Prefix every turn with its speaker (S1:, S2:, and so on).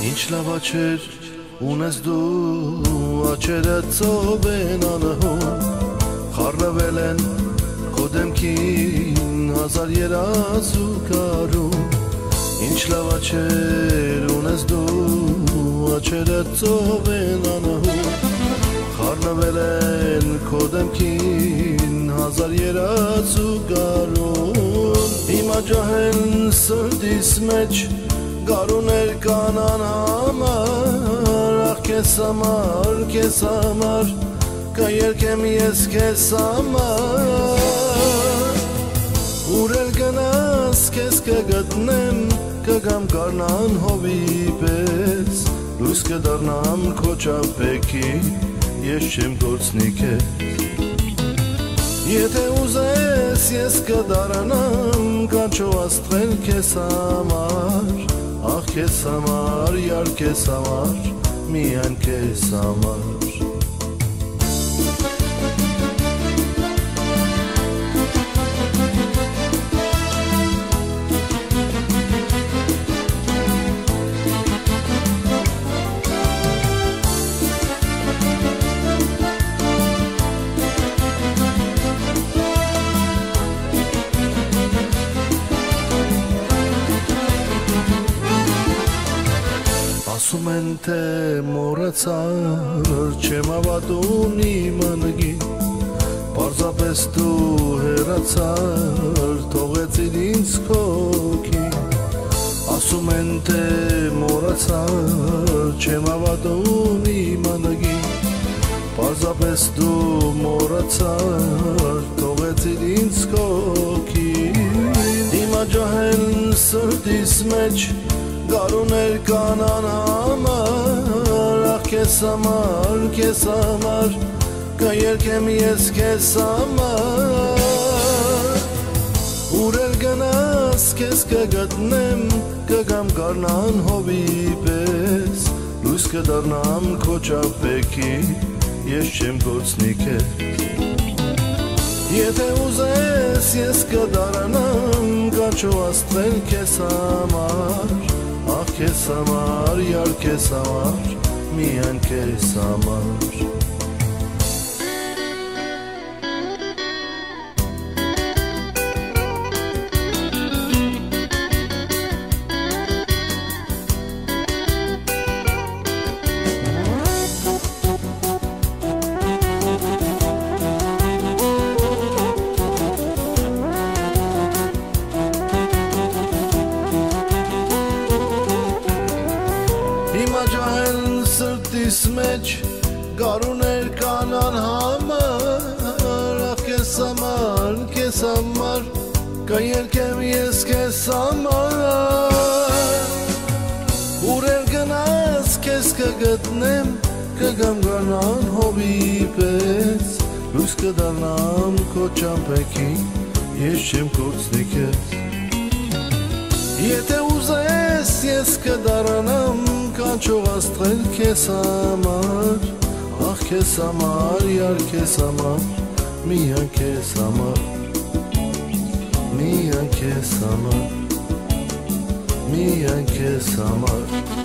S1: Ինչ լավ աչեր ունես դու աչերը ծով են անհուն խառնվել են քո դեմքին հազար երազու կարում Ինչ լավ աչեր ունես դու աչերը ծով են անհուն խառնվել են քո դեմքին հազար երազու կարում Հիմա ջահել սրտիս մեջ Գարուներ կանան համար, ախ կեզ համար, կերկեմ ես կեզ համար Ուր էլ գնաս կեզ կգտնեմ, կգամ կարնան հովի պես Լույս կդարնամ քո ճամպեքի, ես չեմ գործնի կեզ Եթե ուզես ես կդարանամ, կանչո աստղել կեզ համար Ախ կեզ համար, յար կեզ համար, միայն կեզ համար Ասում են թե մոռացար, չեմ հավատում իմ անգին Պարզապես դու հեռացար, թողեցիր ինձ քո հոգին Ասում են թե մոռացար, չեմ հավատում իմ անգին Պարզապես դու մոռացար, թողեցիր ինձ քո հոգին Հիմա ջահել սրտիս մեջ Գարուներ կանան համար, ախ կեզ համար, կերկեմ ես կեզ համար Ուր էլ գնաս կեզ կգտնեմ, կգամ կարնան հովի պես Լույս կդարնամ քո ճամպեքի, ես չեմ գործնի կեզ Եթե ուզես ես կդարանամ, կանչո աստղել կեզ համար Ախ կեզ համար, յար կեզ համար, միայն կեզ համար Հիմա ջահել սրտիս մեջ գարուներ կանան համար Ախ կեզ համար, կերկեմ ես կեզ համար Ուր էլ գնաս կեզ կգտնեմ, կգամ կարնան հովի պես Լույս կդարնամ քո ճամպեքի, ես չեմ գործնի կեզ Եթե ուզես ես կդարանամ, կանչո աստղել կեզ համար Ախ կեզ համար, յար կեզ համար, միայն կեզ համար Միայն կեզ համար, միայն կեզ համար